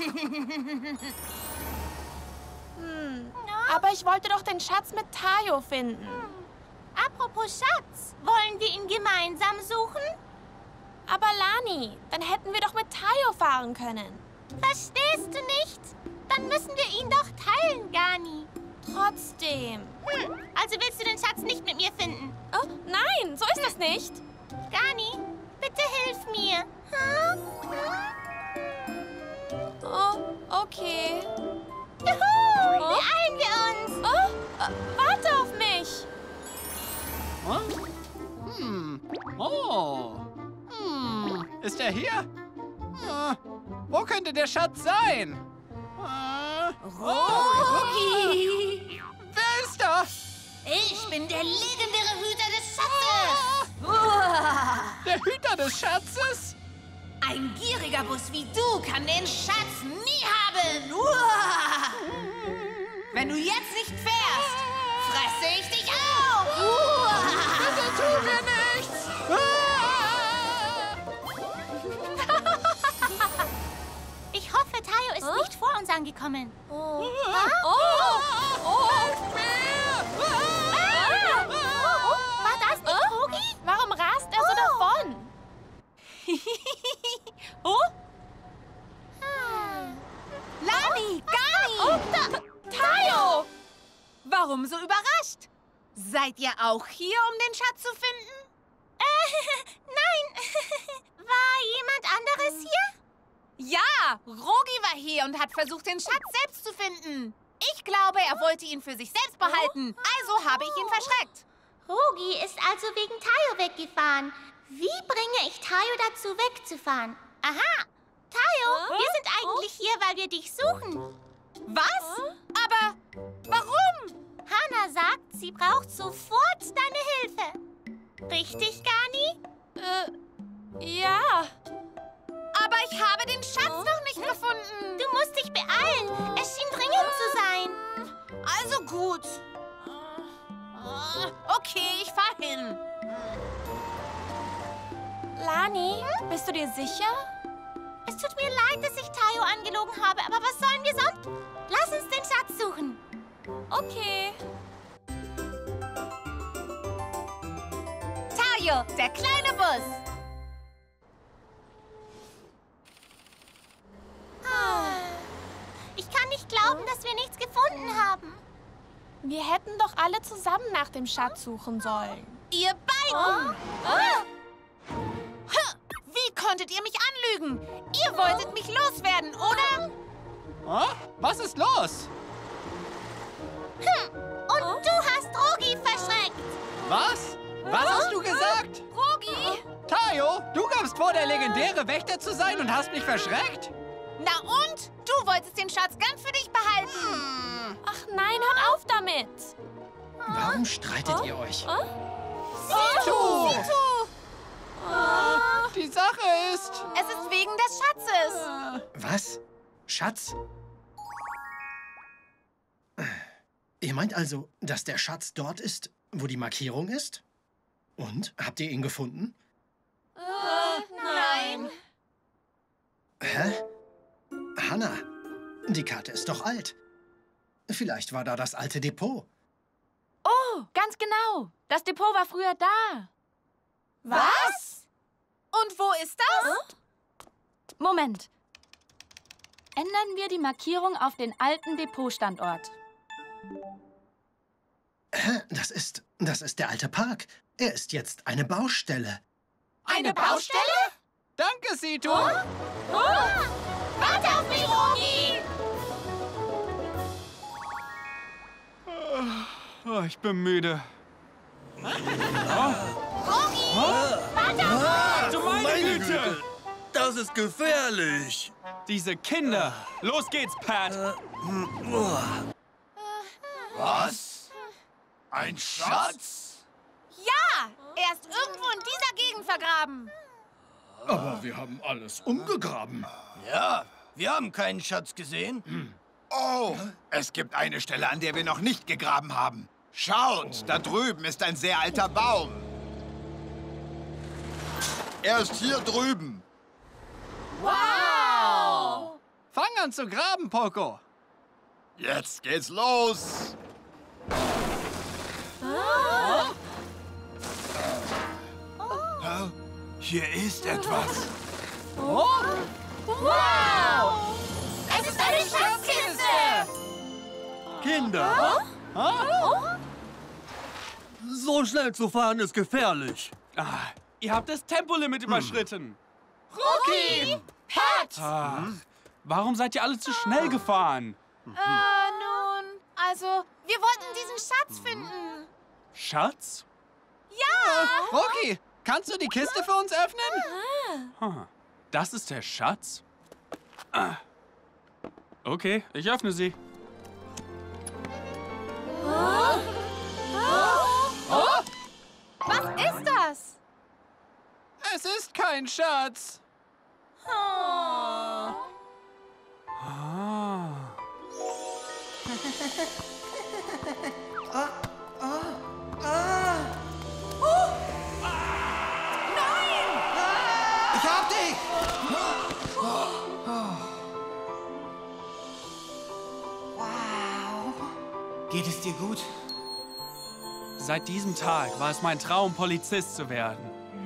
S6: Aber ich wollte doch den Schatz mit Tayo finden.
S11: Apropos Schatz, wollen wir ihn gemeinsam suchen?
S6: Aber Lani, dann hätten wir doch mit Tayo fahren können.
S11: Verstehst du nicht? Dann müssen wir ihn doch teilen, Gani.
S6: Trotzdem.
S11: Hm, also willst du den Schatz nicht mit mir finden?
S6: Oh, nein, so ist das nicht.
S11: Gani, bitte hilf mir. Hm?
S6: Oh, okay.
S11: Juhu,
S6: Oh.
S11: beeilen wir uns.
S6: Oh, äh, warte auf mich.
S4: Huh? Hm. Oh. Hm. Ist er hier? Hm. Wo könnte der Schatz sein? Hm.
S2: Rogi!
S4: Wer ist da?
S11: Ich bin der legendäre Hüter des Schatzes.
S2: Uah.
S4: Der Hüter des Schatzes?
S2: Ein gieriger Bus wie du kann den Schatz nie haben. Uah. Wenn du jetzt nicht fährst, fresse ich dich auf. Uah.
S4: Bitte tu mir nichts.
S11: Ich hoffe, Tayo ist nicht vor uns angekommen.
S6: Oh.
S11: Ah?
S6: Oh. Oh.
S11: Ah. Oh, war das nicht Rogi?
S6: Warum rast er so davon? Oh?
S11: Ah.
S2: Lani, Gani!
S11: Oh, da.
S6: Tayo!
S2: Warum so überrascht? Seid ihr auch hier, um den Schatz zu finden?
S11: Äh, nein. War jemand anderes hier?
S2: Ja, Rogi war hier und hat versucht, den Schatz selbst zu finden. Ich glaube, er wollte ihn für sich selbst behalten. Also habe ich ihn verschreckt.
S11: Rogi ist also wegen Tayo weggefahren. Wie bringe ich Tayo dazu, wegzufahren? Aha! Tayo, wir sind eigentlich hier, weil wir dich suchen.
S2: Was? Aber warum?
S11: Hannah sagt, sie braucht sofort deine Hilfe. Richtig, Gani?
S6: Äh, ja.
S2: Aber ich habe den Schatz noch nicht gefunden.
S11: Du musst dich beeilen. Es schien dringend zu sein.
S2: Also gut. Okay, ich fahr hin.
S6: Lani, bist du dir sicher?
S11: Es tut mir leid, dass ich Tayo angelogen habe, aber was sollen wir sonst? Lass uns den Schatz suchen.
S6: Okay.
S2: Tayo, der kleine Bus.
S11: Ich kann nicht glauben, dass wir nichts gefunden haben.
S6: Wir hätten doch
S16: alle zusammen nach dem Schatz suchen sollen.
S2: Ihr beiden! Oh. Wie konntet ihr mich anlügen? Ihr wolltet mich loswerden, oder?
S4: Oh? Was ist los?
S11: Hm. Und du hast Rogi verschreckt.
S4: Was? Was hast du gesagt?
S2: Rogi?
S4: Tayo, du gabst vor, der legendäre Wächter zu sein und hast mich verschreckt?
S2: Na und? Du wolltest den Schatz ganz für dich behalten.
S16: Hm. Ach nein, hört auf damit.
S7: Warum streitet ihr euch?
S2: Situ! Situ!
S4: Oh, die Sache ist...
S2: Es ist wegen des Schatzes.
S7: Was? Schatz? Ihr meint also, dass der Schatz dort ist, wo die Markierung ist? Und? Habt ihr ihn gefunden?
S2: Uh, nein.
S7: Hä? Hannah, die Karte ist doch alt. Vielleicht war da das alte Depot.
S5: Oh, ganz genau. Das Depot war früher da.
S2: Was? Und wo ist das?
S5: Moment. Ändern wir die Markierung auf den alten Depotstandort.
S7: Das ist, das ist der alte Park. Er ist jetzt eine Baustelle.
S2: Eine Baustelle?
S4: Danke, Situ.
S2: Oh? Oh? Warte auf mich, Rogi!
S15: Oh, ich bin müde.
S2: Oh. Rogi!
S15: Oh.
S2: Warte auf mich!
S15: Du meine, meine Güte. Güte!
S13: Das ist gefährlich.
S15: Diese Kinder. Los geht's, Pat.
S17: Was? Ein Schatz?
S2: Ja! Er ist irgendwo in dieser Gegend vergraben.
S7: Aber wir haben alles umgegraben.
S17: Ja, wir haben keinen Schatz gesehen. Hm.
S18: Oh, es gibt eine Stelle, an der wir noch nicht gegraben haben. Schaut, da drüben ist ein sehr alter Baum. Er ist hier drüben.
S2: Wow!
S4: Fang an zu graben, Poco.
S18: Jetzt geht's los.
S2: Oh.
S18: Oh. Hier ist etwas.
S2: Oh. Wow! Es ist eine Schatzkiste!
S13: Kinder!
S2: Oh?
S13: So schnell zu fahren ist gefährlich.
S15: Ah, ihr habt das Tempolimit hm. überschritten.
S2: Rogi! Pat!
S15: Ach, warum seid ihr alle zu schnell gefahren?
S2: Äh, nun, also, wir wollten diesen Schatz finden.
S15: Schatz?
S2: Ja!
S4: Rogi, kannst du die Kiste für uns öffnen?
S15: Huh. Das ist der Schatz? Ah. Okay, ich öffne sie.
S2: Oh. Oh. Oh. Was ist das?
S4: Es ist kein Schatz.
S2: Oh.
S15: Ah.
S7: ah, ah, ah.
S2: Oh. Nein!
S7: Ich hab dich!
S1: Wow.
S17: Geht es dir gut?
S15: Seit diesem Tag war es mein Traum, Polizist zu werden.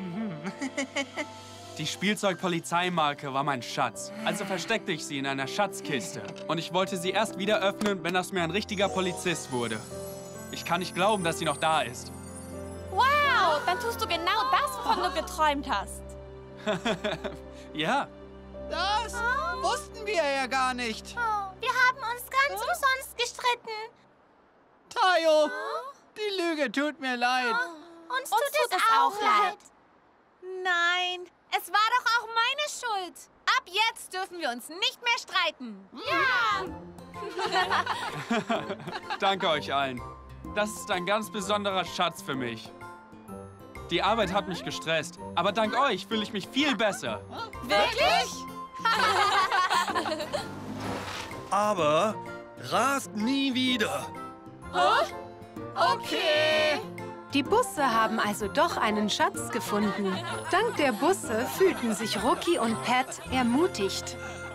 S15: Die Spielzeugpolizeimarke war mein Schatz. Also versteckte ich sie in einer Schatzkiste. Und ich wollte sie erst wieder öffnen, wenn aus mir ein richtiger Polizist wurde. Ich kann nicht glauben, dass sie noch da ist.
S16: Wow, dann tust du genau das, wovon du geträumt hast.
S15: Ja.
S4: Das wussten wir ja gar nicht.
S11: Oh, wir haben uns ganz umsonst gestritten.
S4: Tayo, die Lüge tut mir leid.
S11: Oh, uns tut, uns tut es, es auch leid.
S2: Nein, es war doch auch meine Schuld. Ab jetzt dürfen wir uns nicht mehr streiten.
S11: Ja.
S15: Danke euch allen. Das ist ein ganz besonderer Schatz für mich. Die Arbeit hat mich gestresst, aber dank euch fühle ich mich viel besser.
S2: Wirklich?
S13: Aber rast nie wieder.
S2: Oh? Okay.
S3: Die Busse haben also doch einen Schatz gefunden. Dank der Busse fühlten sich Rookie und Pat ermutigt.